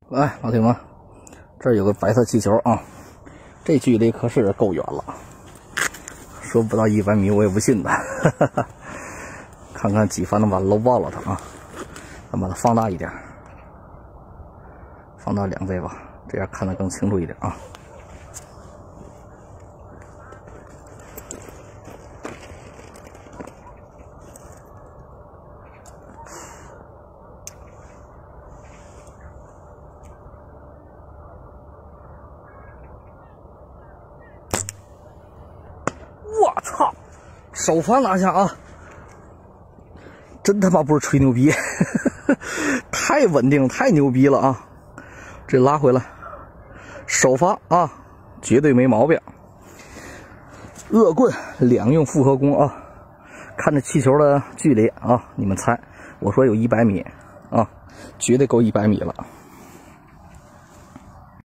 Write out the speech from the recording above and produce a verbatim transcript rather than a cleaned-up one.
来，老铁们，这儿有个白色气球啊，这距离可是够远了，说不到一百米我也不信的。看看几发能把搂爆了它啊！咱把它放大一点，放大两倍吧，这样看得更清楚一点啊。我操！首发拿下啊！真他妈不是吹牛逼，太稳定，太牛逼了啊！这拉回来，首发啊，绝对没毛病。恶棍两用复合弓啊，看这气球的距离啊，你们猜，我说有一百米啊，绝对够一百米了。